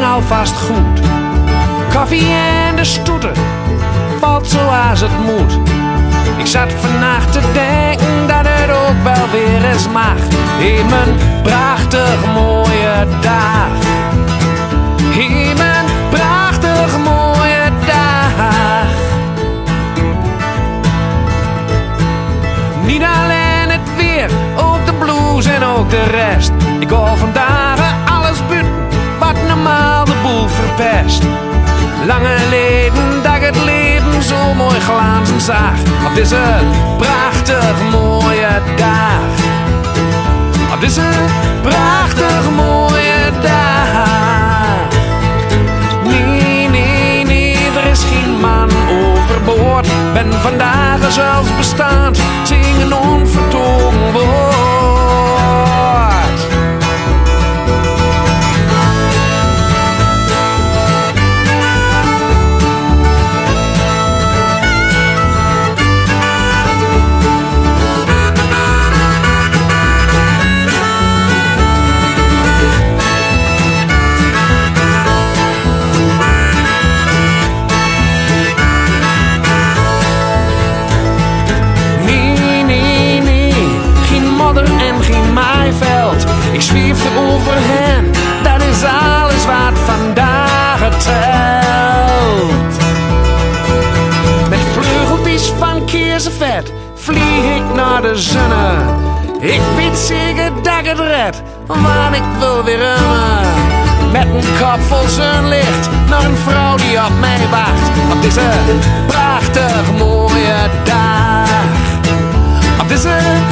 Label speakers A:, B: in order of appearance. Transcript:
A: alvast goed. Koffie en de stoeten, valt zoals het moet. Ik zat vannacht te denken dat het ook wel weer eens mag. In mijn prachtig mooie dag. In mijn prachtig mooie dag. Niet alleen het weer, ook de blues en ook de rest. Ik hoor vandaag alles buiten wat normaal de boel verpest. Lang geleden dat ik het leven zo mooi glazen zag. Op deze prachtig mooie dag. Op deze prachtig mooie dag. Nee, nee, nee, er is geen man overboord. Ben vandaag zelfs bestaand, zingen onvertogen woord. Ik zweef er over hen, dat is alles wat vandaag telt. Met vleugeltjes van keersenvet vlieg ik naar de zonne. Ik weet zeker dat ik het red, want ik wil weer remmen. Met een kop vol zonlicht naar een vrouw die op mij wacht. Op deze prachtig mooie dag. Op deze